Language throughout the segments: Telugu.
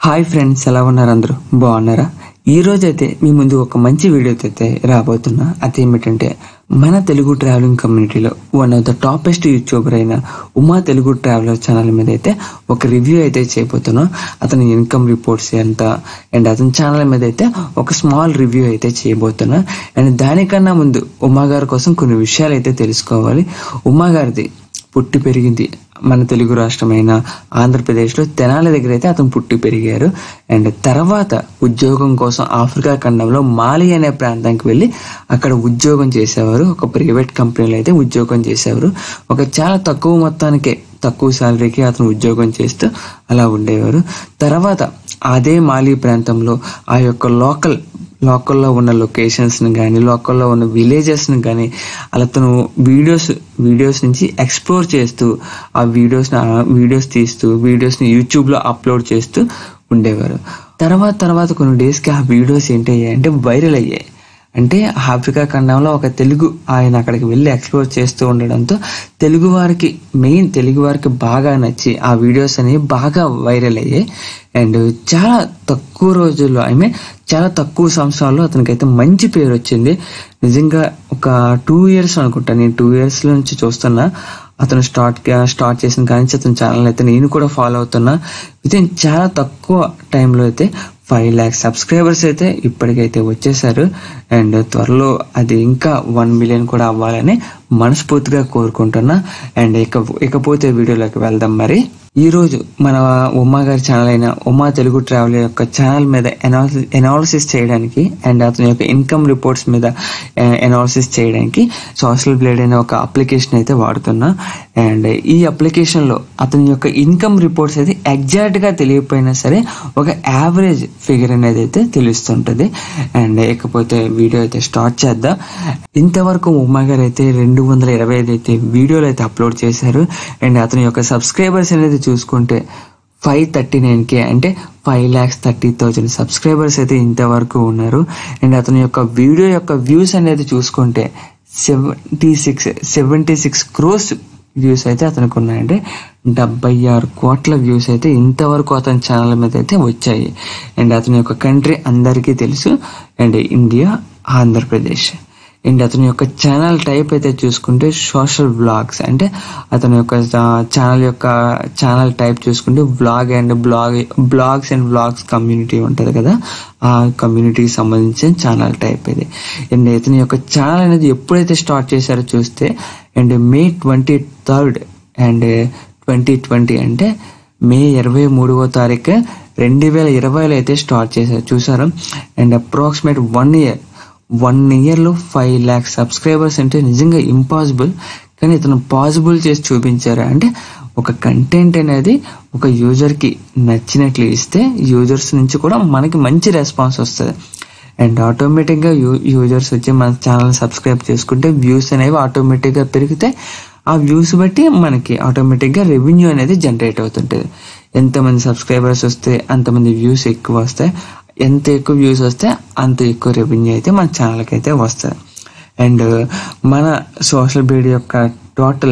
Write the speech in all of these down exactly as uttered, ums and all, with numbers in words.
హాయ్ ఫ్రెండ్స్, ఎలా ఉన్నారు? అందరూ బాగున్నారా? ఈ రోజు అయితే మీ ముందు ఒక మంచి వీడియోతో అయితే రాబోతున్నా. అదేమిటంటే మన తెలుగు ట్రావెలింగ్ కమ్యూనిటీలో one of the toppest YouTuber అయిన ఉమా తెలుగు ట్రావెలర్ ఛానల్ మీద అయితే ఒక రివ్యూ అయితే చేయబోతున్నా. అతని ఇన్కమ్ రిపోర్ట్స్ ఎంత అండ్ అతని ఛానల్ మీద అయితే ఒక స్మాల్ రివ్యూ అయితే చేయబోతున్నా. అండ్ దానికన్నా ముందు ఉమా గారి కోసం కొన్ని విషయాలు అయితే తెలుసుకోవాలి. ఉమా గారిది పుట్టి పెరిగింది మన తెలుగు రాష్ట్రమైన ఆంధ్రప్రదేశ్లో తెనాలి దగ్గర అయితే అతను పుట్టి పెరిగారు. అండ్ తర్వాత ఉద్యోగం కోసం ఆఫ్రికా ఖండంలో మాలి అనే ప్రాంతానికి వెళ్ళి అక్కడ ఉద్యోగం చేసేవారు. ఒక ప్రైవేట్ కంపెనీలో అయితే ఉద్యోగం చేసేవారు. ఒక చాలా తక్కువ మొత్తానికే తక్కువ శాలరీకి అతను ఉద్యోగం చేస్తూ అలా ఉండేవారు. తర్వాత అదే మాలి ప్రాంతంలో ఆ యొక్క లోకల్ లోకల్లో ఉన్న లొకేషన్స్ని కానీ లోకల్లో ఉన్న విలేజెస్ని కానీ అతను వీడియోస్ వీడియోస్ నుంచి ఎక్స్ప్లోర్ చేస్తూ ఆ వీడియోస్ని వీడియోస్ తీస్తూ వీడియోస్ని యూట్యూబ్లో అప్లోడ్ చేస్తూ ఉండేవారు. తర్వాత తర్వాత కొన్ని డేస్కి ఆ వీడియోస్ ఏంటయ్యాయి అంటే వైరల్ అయ్యాయి. అంటే ఆఫ్రికా ఖండంలో ఒక తెలుగు ఆయన అక్కడికి వెళ్ళి ఎక్స్ప్లోర్ చేస్తూ ఉండడంతో తెలుగు వారికి మెయిన్ తెలుగు వారికి బాగా నచ్చి ఆ వీడియోస్ అనేవి బాగా వైరల్ అయ్యాయి. అండ్ చాలా తక్కువ రోజుల్లో ఐ మీన్ చాలా తక్కువ సంవత్సరాల్లో అతనికైతే మంచి పేరు వచ్చింది. నిజంగా ఒక టూ ఇయర్స్ అనుకుంటా, నేను టూ ఇయర్స్ నుంచి చూస్తున్నా అతను స్టార్ట్ స్టార్ట్ చేసిన కానీ అతని ఛానల్ అయితే నేను కూడా ఫాలో అవుతున్నా. విత్ ఇన్ చాలా తక్కువ టైంలో అయితే ఫైవ్ ల్యాక్స్ సబ్స్క్రైబర్స్ అయితే ఇప్పటికైతే వచ్చేసారు. అండ్ త్వరలో అది ఇంకా వన్ మిలియన్ కూడా అవ్వాలని మనస్ఫూర్తిగా కోరుకుంటున్నా. అండ్ ఇక ఇకపోతే వీడియోలోకి వెళ్దాం. మరి ఈరోజు మన ఉమా గారి ఛానల్ అయిన ఉమా తెలుగు ట్రావెల్ యొక్క ఛానల్ మీద ఎనాలిసిస్ ఎనాలిసిస్ చేయడానికి అండ్ అతని యొక్క ఇన్కమ్ రిపోర్ట్స్ మీద ఎనాలిసిస్ చేయడానికి సోషల్ బ్లేడ్ అనే ఒక అప్లికేషన్ అయితే వాడుతున్నా. అండ్ ఈ అప్లికేషన్లో అతని యొక్క ఇన్కమ్ రిపోర్ట్స్ అయితే ఎగ్జాక్ట్గా తెలియకపోయినా సరే ఒక యావరేజ్ ఫిగర్ అనేది అయితే తెలుస్తుంటుంది. అండ్ ఇకపోతే వీడియో అయితే స్టార్ట్ చేద్దాం. ఇంతవరకు ఉమా గారు అయితే రెండు వందల ఇరవై ఐదు అయితే వీడియోలు అయితే అప్లోడ్ చేశారు. అండ్ అతని యొక్క సబ్స్క్రైబర్స్ అనేది చూసుకుంటే ఫైవ్ థర్టీ నైన్ కే అంటే five lakhs thirty thousand subscribers అయితే ఇంతవరకు ఉన్నారు. అండ్ అతని యొక్క వీడియో యొక్క వ్యూస్ అనేది చూసుకుంటే seventy six seventy six crores views అయితే అతనికి ఉన్నాయంటే డెబ్బై ఆరు కోట్ల వ్యూస్ అయితే ఇంతవరకు అతని ఛానల్ మీద అయితే వచ్చాయి. అండ్ అతని యొక్క కంట్రీ అందరికీ తెలుసు, అండ్ ఇండియా, ఆంధ్రప్రదేశ్. అండ్ అతని యొక్క ఛానల్ టైప్ అయితే చూసుకుంటే సోషల్ వ్లాగ్స్, అంటే అతని యొక్క ఛానల్ యొక్క ఛానల్ టైప్ చూసుకుంటే vlog and blog blogs and vlogs community ఉంటుంది కదా, ఆ కమ్యూనిటీకి సంబంధించిన ఛానల్ టైప్ ఇది. అండ్ ఇతని యొక్క ఛానల్ అనేది ఎప్పుడైతే స్టార్ట్ చేశారో చూస్తే and May twenty third and twenty twenty అంటే మే ఇరవై మూడవ తారీఖు రెండు వేల ఇరవైలో అయితే స్టార్ట్ చేశారు. చూసారు. అండ్ అప్రాక్సిమేట్ వన్ ఇయర్ వన్ ఇయర్లో ఫైవ్ ల్యాక్స్ సబ్స్క్రైబర్స్ అంటే నిజంగా ఇంపాసిబుల్, కానీ ఇతను పాసిబుల్ చేసి చూపించారు. అంటే ఒక కంటెంట్ అనేది ఒక యూజర్కి నచ్చినట్లు ఇస్తే యూజర్స్ నుంచి కూడా మనకి మంచి రెస్పాన్స్ వస్తుంది. అండ్ ఆటోమేటిక్గా యూ యూజర్స్ వచ్చి మన ఛానల్ సబ్స్క్రైబ్ చేసుకుంటే వ్యూస్ అనేవి ఆటోమేటిక్గా పెరిగితే ఆ వ్యూస్ బట్టి మనకి ఆటోమేటిక్గా రెవెన్యూ అనేది జనరేట్ అవుతుంటుంది. ఎంతమంది సబ్స్క్రైబర్స్ వస్తే అంతమంది వ్యూస్ ఎక్కువ వస్తాయి, ఎంత ఎక్కువ వ్యూస్ వస్తే అంత ఎక్కువ రెవెన్యూ అయితే మన ఛానల్కి అయితే వస్తుంది. అండ్ మన సోషల్ మీడియా యొక్క టోటల్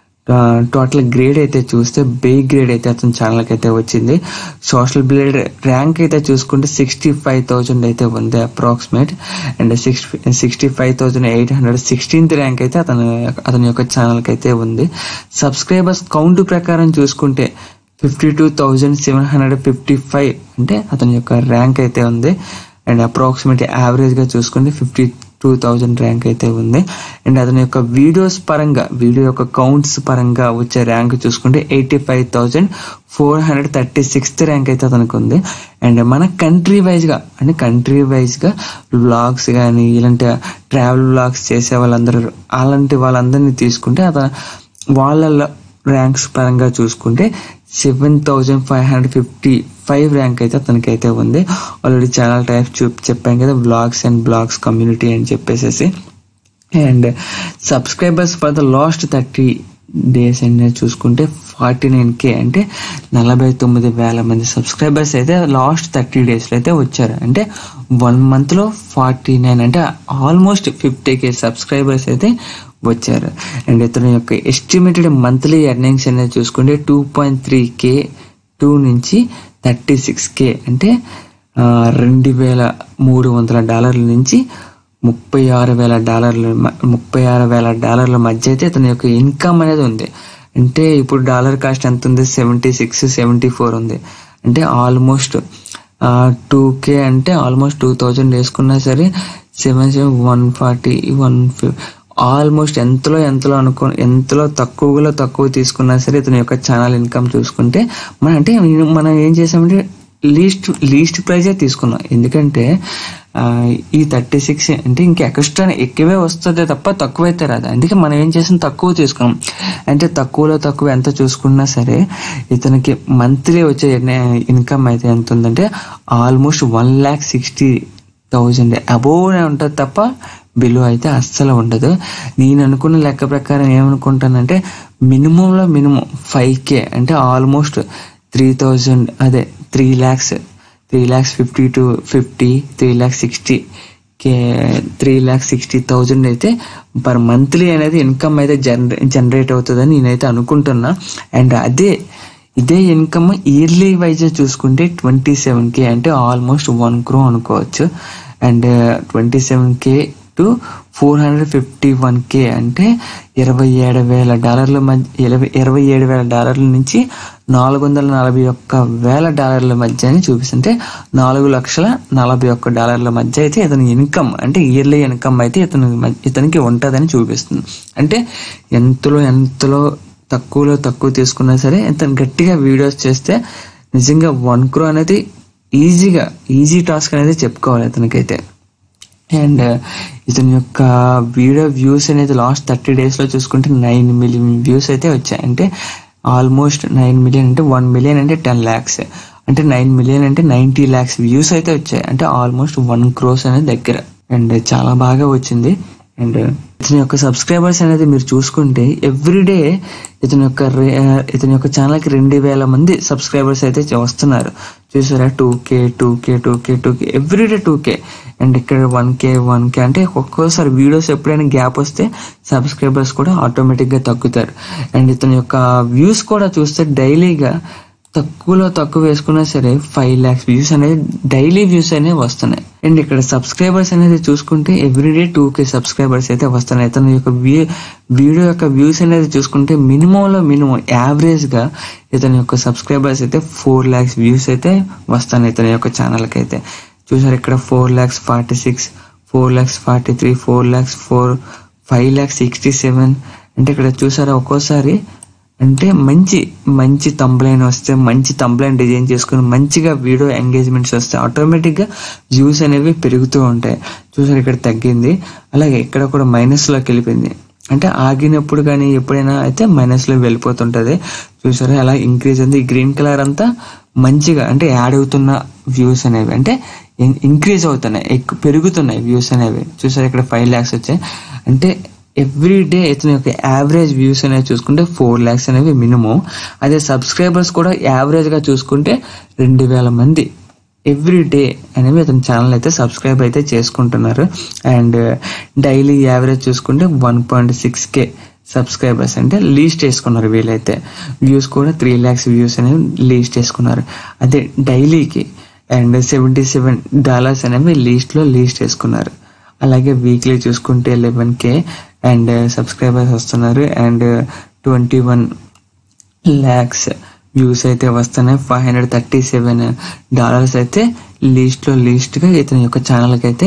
టోటల్ గ్రేడ్ అయితే చూస్తే బే గ్రేడ్ అయితే అతని ఛానల్కి అయితే వచ్చింది. సోషల్ బ్లేడ్ ర్యాంక్ అయితే చూసుకుంటే సిక్స్టీ ఫైవ్ థౌజండ్ అయితే ఉంది approximate. And six sixty five thousand eight hundred sixteenth rank అయితే అతని అతని యొక్క ఛానల్కి అయితే ఉంది. సబ్స్క్రైబర్స్ కౌంట్ ప్రకారం చూసుకుంటే fifty two thousand seven hundred fifty five అంటే అతని యొక్క ర్యాంక్ అయితే ఉంది. అండ్ అప్రాక్సిమేట్ యావరేజ్గా చూసుకుంటే ఫిఫ్టీ టూ థౌజండ్ ర్యాంక్ అయితే ఉంది. అండ్ అతని యొక్క వీడియోస్ పరంగా వీడియో యొక్క కౌంట్స్ పరంగా వచ్చే ర్యాంక్ చూసుకుంటే eighty five thousand four hundred thirty sixth rank అయితే అతనికి ఉంది. అండ్ మన కంట్రీ వైజ్గా అంటే కంట్రీ వైజ్గా వ్లాగ్స్ కానీ ఇలాంటి ట్రావెల్ వ్లాగ్స్ చేసే వాళ్ళందరూ అలాంటి వాళ్ళందరినీ తీసుకుంటే అతను వాళ్ళ ర్యాంక్స్ పరంగా చూసుకుంటే seven thousand five hundred fifty five rank అయితే అతనికి అయితే ఉంది. ఆల్రెడీ ఛానల్ టైప్ చూ చెప్పాం కదా, బ్లాగ్స్ అండ్ బ్లాగ్స్ కమ్యూనిటీ అని చెప్పేసి. And subscribers for the last thirty days అనేది చూసుకుంటే ఫార్టీ నైన్ కే అంటే నలభై తొమ్మిది వేల మంది సబ్స్క్రైబర్స్ అయితే లాస్ట్ థర్టీ డేస్లో అయితే వచ్చారు. అంటే వన్ మంత్లో ఫార్టీ నైన్ అంటే ఆల్మోస్ట్ ఫిఫ్టీ కే సబ్స్క్రైబర్స్ అయితే వచ్చారు. అండ్ ఇతని యొక్క ఎస్టిమేటెడ్ మంత్లీ ఎర్నింగ్స్ అనేది చూసుకుంటే two point three K two నుంచి థర్టీ సిక్స్ కే అంటే రెండు వేల మూడు వందల డాలర్ల నుంచి ముప్పై ఆరు వేల డాలర్ల ముప్పై ఆరు వేల డాలర్ల మధ్య అయితే ఇతని యొక్క ఇన్కమ్ అనేది ఉంది. అంటే ఇప్పుడు డాలర్ కాస్ట్ ఎంత ఉంది, సెవెంటీ సిక్స్ సెవెంటీ ఫోర్ ఉంది. అంటే ఆల్మోస్ట్ టూ కే అంటే ఆల్మోస్ట్ టూ థౌజండ్ వేసుకున్నా సరే seven seven one forty one almost ఎంతలో ఎంతలో అనుకో ఎంతలో తక్కువలో తక్కువ తీసుకున్నా సరే ఇతని యొక్క ఛానల్ ఇన్కమ్ చూసుకుంటే మన అంటే మనం ఏం చేసామంటే లీస్ట్ లీస్ట్ ప్రైజే తీసుకున్నాం. ఎందుకంటే ఈ థర్టీ సిక్స్ అంటే ఇంకా ఎక్స్ట్రా ఎక్కువే వస్తుంది తప్ప తక్కువైతే రాదు. అందుకే మనం ఏం చేసాం, తక్కువ తీసుకున్నాం. అంటే తక్కువలో తక్కువ ఎంత చూసుకున్నా సరే ఇతనికి మంత్లీ వచ్చే ఇన్కమ్ అయితే ఎంత ఉందంటే almost one lakh sixty thousand above ఉంటుంది తప్ప బిలో అయితే అస్సలు ఉండదు. నేను అనుకున్న లెక్క ప్రకారం ఏమనుకుంటానంటే మినిమంలో మినిమం ఫైవ్ కే అంటే ఆల్మోస్ట్ త్రీ థౌజండ్ అదే three lakhs three lakhs fifty to fifty three lakhs sixty K three lakhs sixty thousand అయితే పర్ మంత్లీ అనేది ఇన్కమ్ అయితే జనరే జనరేట్ అవుతుందని నేనైతే అనుకుంటున్నా. అండ్ అదే ఇదే ఇన్కమ్ ఇయర్లీ వైజ్ చూసుకుంటే ట్వంటీ సెవెన్ కే అంటే ఆల్మోస్ట్ వన్ క్రో అనుకోవచ్చు. And twenty seven K to four hundred fifty one K అంటే ఇరవై ఏడు వేల డాలర్ల మధ్య ఇరవై ఇరవై ఏడు వేల డాలర్ల నుంచి నాలుగు వందల నలభై ఒక్క వేల డాలర్ల మధ్య అని చూపిస్తుంటే నాలుగు లక్షల నలభై ఒక్క డాలర్ల మధ్య అయితే ఇతని ఇన్కమ్ అంటే ఇయర్లీ ఇన్కమ్ అయితే ఇతను ఇతనికి ఉంటుందని చూపిస్తుంది. అంటే ఎంతలో ఎంతలో తక్కువలో తక్కువ తీసుకున్నా సరే ఇతను గట్టిగా వీడియోస్ చేస్తే నిజంగా వన్ క్రో అనేది ఈజీగా ఈజీ టాస్క్ అనేది చెప్పుకోవాలి ఇతనికైతే. అండ్ ఇతని యొక్క వీడియో వ్యూస్ అనేది లాస్ట్ థర్టీ డేస్లో చూసుకుంటే నైన్ మిలియన్ వ్యూస్ అయితే వచ్చాయి. అంటే ఆల్మోస్ట్ నైన్ మిలియన్ అంటే వన్ మిలియన్ అంటే టెన్ ల్యాక్స్ అంటే నైన్ మిలియన్ అంటే నైంటీ ల్యాక్స్ వ్యూస్ అయితే వచ్చాయి. అంటే ఆల్మోస్ట్ వన్ క్రోస్ అనేది దగ్గర. అండ్ చాలా బాగా వచ్చింది. అండ్ ఇతని యొక్క సబ్స్క్రైబర్స్ అనేది మీరు చూసుకుంటే ఎవ్రీడే ఇతని యొక్క ఇతని యొక్క ఛానల్కి రెండు వేల మంది సబ్స్క్రైబర్స్ అయితే వస్తున్నారు. చూసారా, two K two K two K two K everyday two K and ఇక్కడ వన్ కే వన్ కే అంటే ఒక్కోసారి వీడియోస్ ఎప్పుడైనా గ్యాప్ వస్తే సబ్స్క్రైబర్స్ కూడా ఆటోమేటిక్గా తగ్గుతారు. అండ్ ఇతని యొక్క వ్యూస్ కూడా చూస్తే డైలీగా తక్కువలో తక్కువ వేసుకున్నా సరే ఫైవ్ ల్యాక్స్ వ్యూస్ అనేది డైలీ వ్యూస్ అనేవి వస్తున్నాయి. అండ్ ఇక్కడ సబ్స్క్రైబర్స్ అనేది చూసుకుంటే ఎవ్రీడే టూ కే సబ్స్క్రైబర్స్ అయితే వస్తున్నాయి. ఇతని యొక్క వీడియో యొక్క వ్యూస్ అనేది చూసుకుంటే మినిమంలో మినిమం యావరేజ్గా ఇతని యొక్క సబ్స్క్రైబర్స్ అయితే ఫోర్ ల్యాక్స్ వ్యూస్ అయితే వస్తున్నాయి ఇతని యొక్క ఛానల్కి అయితే. చూసారు ఇక్కడ four lakhs forty six four lakhs forty three four lakhs four five lakhs sixty seven అంటే ఇక్కడ చూసారా ఒక్కోసారి అంటే మంచి మంచి తంబ్లైన్ వస్తే మంచి తంబ్లైన్ డిజైన్ చేసుకుని మంచిగా వీడియో ఎంగేజ్మెంట్స్ వస్తే ఆటోమేటిక్గా వ్యూస్ అనేవి పెరుగుతూ ఉంటాయి. చూసారు ఇక్కడ తగ్గింది, అలాగే ఇక్కడ కూడా మైనస్లోకి వెళ్ళిపోయింది. అంటే ఆగినప్పుడు కానీ ఎప్పుడైనా అయితే మైనస్లో వెళ్ళిపోతుంటుంది. చూసారా అలా ఇంక్రీజ్ ఉంది. ఈ గ్రీన్ కలర్ అంతా మంచిగా అంటే యాడ్ అవుతున్న వ్యూస్ అనేవి అంటే ఇంక్రీజ్ అవుతున్నాయి, ఎక్కువ పెరుగుతున్నాయి వ్యూస్ అనేవి. చూసారు ఇక్కడ ఫైవ్ ల్యాక్స్ వచ్చాయి. అంటే ఎవ్రీ డే ఇతని యొక్క యావరేజ్ వ్యూస్ అనేవి చూసుకుంటే ఫోర్ ల్యాక్స్ అనేవి మినిమం. అదే సబ్స్క్రైబర్స్ కూడా యావరేజ్గా చూసుకుంటే రెండు వేల మంది ఎవ్రీ డే అనేవి ఇతని ఛానల్ అయితే సబ్స్క్రైబ్ అయితే చేసుకుంటున్నారు. అండ్ డైలీ యావరేజ్ చూసుకుంటే one point six K subscribers అంటే లీస్ట్ వేసుకున్నారు వీళ్ళైతే. వ్యూస్ కూడా త్రీ ల్యాక్స్ వ్యూస్ అనేవి లీస్ట్ వేసుకున్నారు అదే డైలీకి. అండ్ సెవెంటీ సెవెన్ డాలర్స్ అనేవి లీస్ట్లో లీస్ట్ వేసుకున్నారు. అలాగే వీక్లీ చూసుకుంటే లెవెన్ కే అండ్ సబ్స్క్రైబర్స్ వస్తున్నారు. And twenty one lakhs views అయితే వస్తున్నాయి. Five hundred thirty seven dollars అయితే లీస్ట్లో లీస్ట్గా ఇతని యొక్క ఛానల్కి అయితే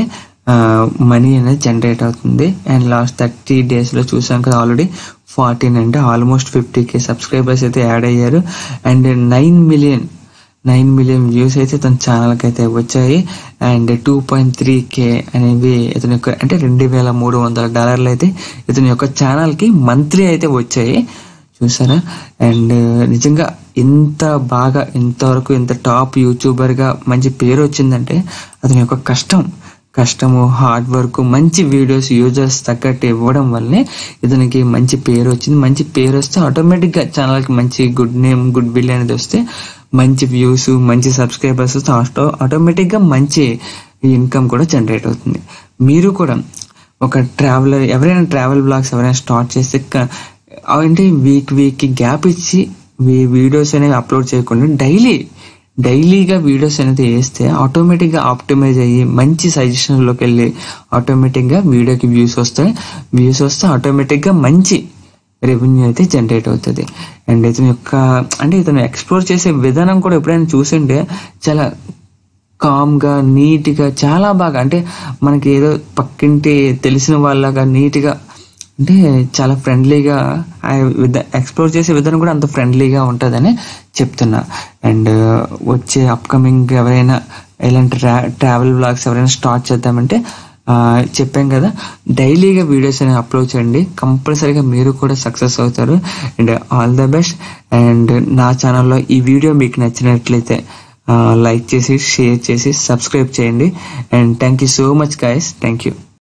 మనీ అనేది జనరేట్ అవుతుంది. అండ్ లాస్ట్ థర్టీ డేస్లో చూసాం కదా ఆల్రెడీ ఫార్టీన్ అంటే ఆల్మోస్ట్ ఫిఫ్టీ కే సబ్స్క్రైబర్స్ అయితే యాడ్ అయ్యారు. And nine million nine million views అయితే ఇతని ఛానల్కి అయితే వచ్చాయి. And two point three K అనేవి ఇతని యొక్క అంటే రెండు వేల మూడు వందల డాలర్లు అయితే ఇతని యొక్క ఛానల్కి మంత్లీ అయితే వచ్చాయి. చూసారా, అండ్ నిజంగా ఇంత బాగా ఇంతవరకు ఇంత టాప్ యూట్యూబర్గా మంచి పేరు వచ్చిందంటే అతని యొక్క కష్టం కష్టము హార్డ్ వర్క్ మంచి వీడియోస్ యూజర్స్ తగ్గట్టు ఇవ్వడం వల్లనే ఇతనికి మంచి పేరు వచ్చింది. మంచి పేరు వస్తే ఆటోమేటిక్గా ఛానల్కి మంచి గుడ్ నేమ్ గుడ్ విల్ అనేది వస్తే మంచి వ్యూస్ మంచి సబ్స్క్రైబర్స్ వస్తే ఆటో ఆటోమేటిక్గా మంచి ఇన్కమ్ కూడా జనరేట్ అవుతుంది. మీరు కూడా ఒక ట్రావెలర్ ఎవరైనా ట్రావెల్ బ్లాగ్స్ ఎవరైనా స్టార్ట్ చేస్తే అంటే వీక్ వీక్కి గ్యాప్ ఇచ్చి వీడియోస్ అనేవి అప్లోడ్ చేయకుండా డైలీ డైలీగా వీడియోస్ అనేది వేస్తే ఆటోమేటిక్గా ఆప్టిమైజ్ అయ్యి మంచి సజెషన్లోకి వెళ్ళి ఆటోమేటిక్గా వీడియోకి వ్యూస్ వస్తాయి. వ్యూస్ వస్తే ఆటోమేటిక్గా మంచి రెవెన్యూ అయితే జనరేట్ అవుతుంది. అండ్ ఇతని యొక్క అంటే ఇతను ఎక్స్ప్లోర్ చేసే విధానం కూడా ఎప్పుడైనా చూసింటే చాలా కామ్గా నీట్గా చాలా బాగా, అంటే మనకి ఏదో పక్కింటి తెలిసిన వాళ్ళగా నీట్గా, అంటే చాలా ఫ్రెండ్లీగా ఎక్స్ప్లోర్ చేసే విధానం కూడా అంత ఫ్రెండ్లీగా ఉంటుందని చెప్తున్నా. అండ్ వచ్చే అప్కమింగ్ ఎవరైనా ఇలాంటి ట్రా ట్రావెల్ బ్లాగ్స్ ఎవరైనా స్టార్ట్ చేద్దామంటే చెప్పాం కదా, డైలీగా వీడియోస్ అనేవి అప్లోడ్ చేయండి. కంపల్సరీగా మీరు కూడా సక్సెస్ అవుతారు. And all the best. And నా ఛానల్లో ఈ వీడియో మీకు నచ్చినట్లయితే లైక్ చేసి షేర్ చేసి సబ్స్క్రైబ్ చేయండి. And thank you so much guys. Thank you.